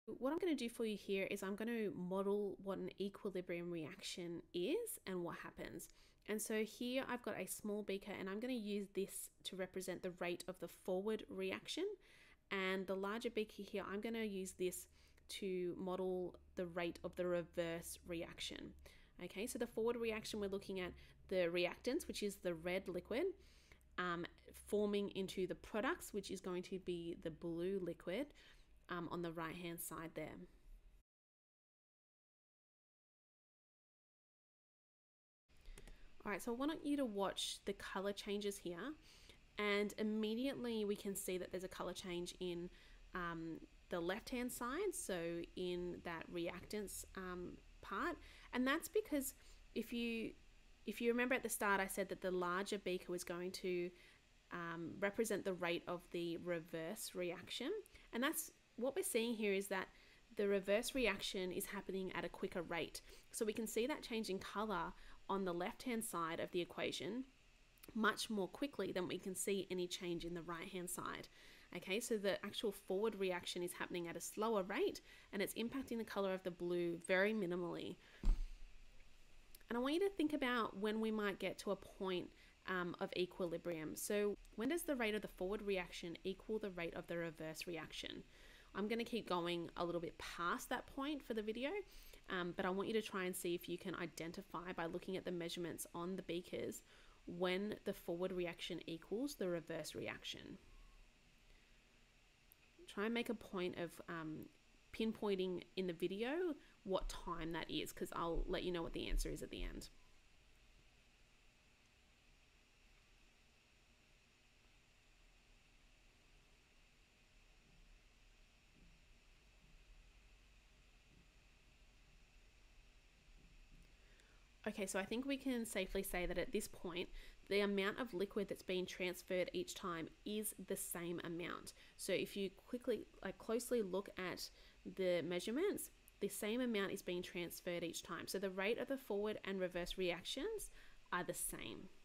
What I'm going to do for you here is I'm going to model what an equilibrium reaction is and what happens. And so here I've got a small beaker and I'm going to use this to represent the rate of the forward reaction. And the larger beaker here, I'm going to use this to model the rate of the reverse reaction. Okay, so the forward reaction, we're looking at the reactants, which is the red liquid, forming into the products, which is going to be the blue liquid on the right hand side there. All right, so I want you to watch the color changes here, and immediately we can see that there's a color change in the left hand side, so in that reactants part, and that's because if you remember at the start I said that the larger beaker was going to represent the rate of the reverse reaction, and that's what we're seeing here is that the reverse reaction is happening at a quicker rate. So we can see that change in color on the left hand side of the equation much more quickly than we can see any change in the right hand side. Okay, so the actual forward reaction is happening at a slower rate and it's impacting the color of the blue very minimally. And I want you to think about when we might get to a point of equilibrium. So when does the rate of the forward reaction equal the rate of the reverse reaction? I'm going to keep going a little bit past that point for the video, but I want you to try and see if you can identify by looking at the measurements on the beakers when the forward reaction equals the reverse reaction. Try and make a point of pinpointing in the video what time that is, because I'll let you know what the answer is at the end. Okay, so I think we can safely say that at this point, the amount of liquid that's being transferred each time is the same amount. So if you closely look at the measurements, the same amount is being transferred each time. So the rate of the forward and reverse reactions are the same.